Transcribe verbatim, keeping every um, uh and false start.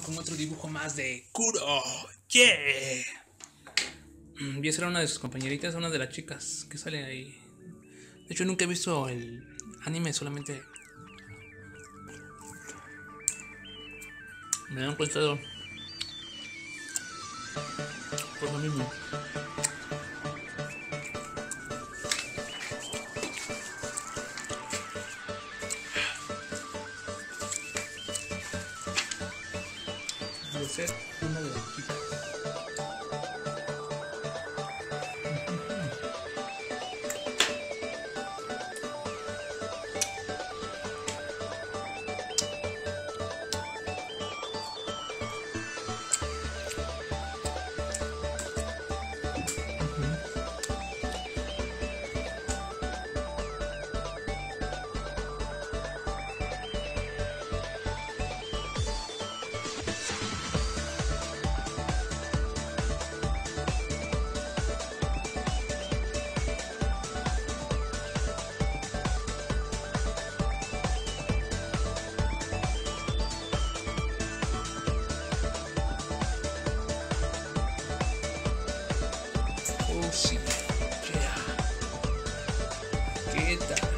con otro dibujo más de Kuro. ¡Yeah! Vi a ser una de sus compañeritas, una de las chicas que sale ahí. De hecho, nunca he visto el anime, solamente me han contado por lo mismo. De ser una de las chicas. Oh, sí. Yeah. ¿Qué tal?